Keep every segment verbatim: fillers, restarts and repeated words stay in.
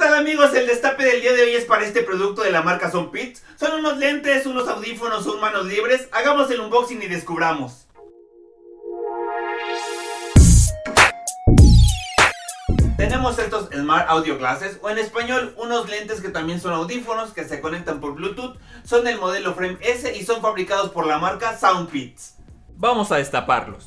tal amigos? El destape del día de hoy es para este producto de la marca Soundpeats. Son unos lentes, unos audífonos, son manos libres. Hagamos el unboxing y descubramos. Tenemos estos Smart Audio Glasses, o en español, unos lentes que también son audífonos que se conectan por Bluetooth. Son del modelo Frame S y son fabricados por la marca Soundpeats. Vamos a destaparlos.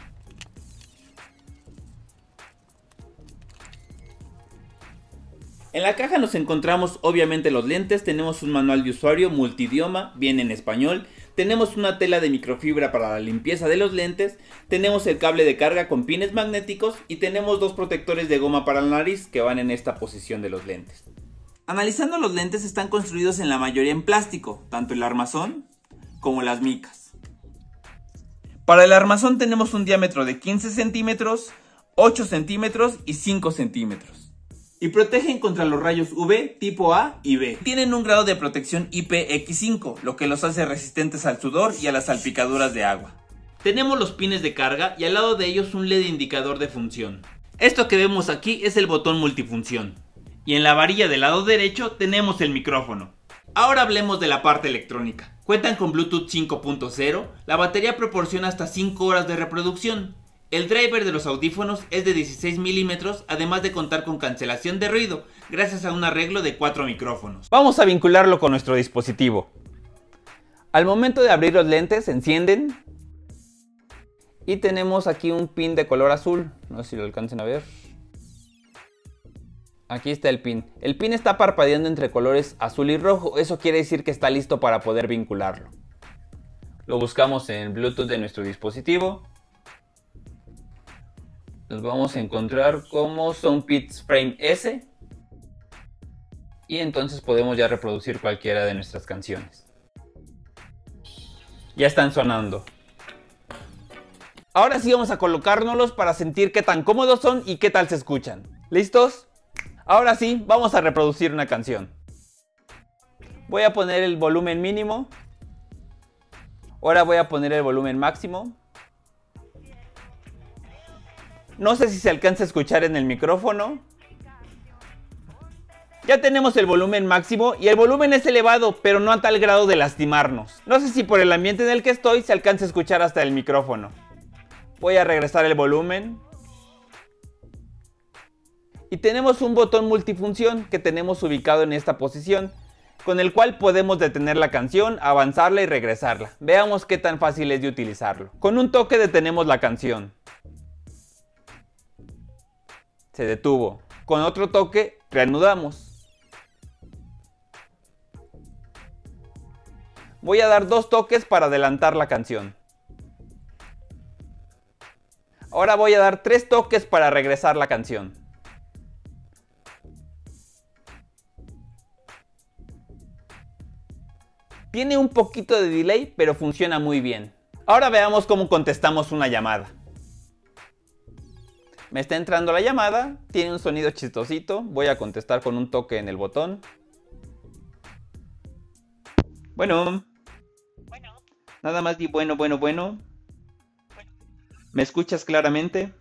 En la caja nos encontramos obviamente los lentes, tenemos un manual de usuario multidioma, viene en español, tenemos una tela de microfibra para la limpieza de los lentes, tenemos el cable de carga con pines magnéticos y tenemos dos protectores de goma para la nariz que van en esta posición de los lentes. Analizando los lentes, están construidos en la mayoría en plástico, tanto el armazón como las micas. Para el armazón tenemos un diámetro de quince centímetros, ocho centímetros y cinco centímetros. Y protegen contra los rayos U V tipo A y B. Tienen un grado de protección I P X cinco, lo que los hace resistentes al sudor y a las salpicaduras de agua. Tenemos los pines de carga y al lado de ellos un L E D indicador de función. Esto que vemos aquí es el botón multifunción. Y en la varilla del lado derecho tenemos el micrófono. Ahora hablemos de la parte electrónica. Cuentan con Bluetooth cinco punto cero, la batería proporciona hasta cinco horas de reproducción. El driver de los audífonos es de dieciséis milímetros, además de contar con cancelación de ruido, gracias a un arreglo de cuatro micrófonos. Vamos a vincularlo con nuestro dispositivo. Al momento de abrir los lentes, se encienden. Y tenemos aquí un pin de color azul, no sé si lo alcancen a ver. Aquí está el pin. El pin está parpadeando entre colores azul y rojo, eso quiere decir que está listo para poder vincularlo. Lo buscamos en Bluetooth de nuestro dispositivo. Nos vamos a encontrar como Soundpeats Frame S. Y entonces podemos ya reproducir cualquiera de nuestras canciones. Ya están sonando. Ahora sí vamos a colocárnoslos para sentir qué tan cómodos son y qué tal se escuchan. ¿Listos? Ahora sí, vamos a reproducir una canción. Voy a poner el volumen mínimo. Ahora voy a poner el volumen máximo. No sé si se alcanza a escuchar en el micrófono. Ya tenemos el volumen máximo y el volumen es elevado, pero no a tal grado de lastimarnos. No sé si por el ambiente en el que estoy se alcanza a escuchar hasta el micrófono. Voy a regresar el volumen. Y tenemos un botón multifunción que tenemos ubicado en esta posición, con el cual podemos detener la canción, avanzarla y regresarla. Veamos qué tan fácil es de utilizarlo. Con un toque detenemos la canción. Se detuvo. Con otro toque, reanudamos. Voy a dar dos toques para adelantar la canción. Ahora voy a dar tres toques para regresar la canción. Tiene un poquito de delay, pero funciona muy bien. Ahora veamos cómo contestamos una llamada. Me está entrando la llamada, tiene un sonido chistosito, voy a contestar con un toque en el botón. Bueno. Bueno. Nada más di bueno, bueno, bueno. ¿Me escuchas claramente?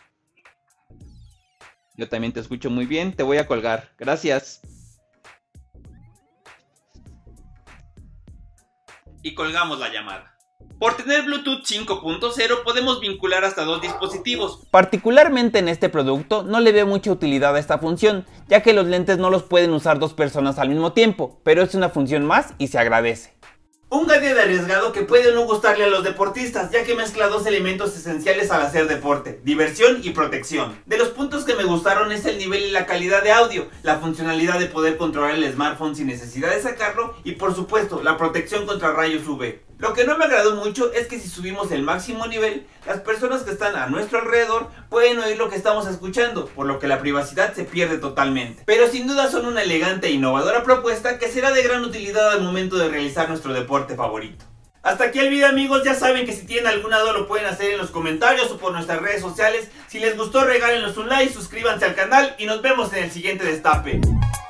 Yo también te escucho muy bien, te voy a colgar. Gracias. Y colgamos la llamada. Por tener Bluetooth cinco punto cero podemos vincular hasta dos dispositivos. Particularmente en este producto no le veo mucha utilidad a esta función, ya que los lentes no los pueden usar dos personas al mismo tiempo, pero es una función más y se agradece. Un gadget arriesgado que puede no gustarle a los deportistas, ya que mezcla dos elementos esenciales al hacer deporte: diversión y protección. De los puntos que me gustaron es el nivel y la calidad de audio, la funcionalidad de poder controlar el smartphone sin necesidad de sacarlo y por supuesto la protección contra rayos U V. Lo que no me agradó mucho es que si subimos el máximo nivel, las personas que están a nuestro alrededor pueden oír lo que estamos escuchando, por lo que la privacidad se pierde totalmente. Pero sin duda son una elegante e innovadora propuesta que será de gran utilidad al momento de realizar nuestro deporte favorito. Hasta aquí el video amigos, ya saben que si tienen alguna duda lo pueden hacer en los comentarios o por nuestras redes sociales. Si les gustó regálenos un like, suscríbanse al canal y nos vemos en el siguiente destape.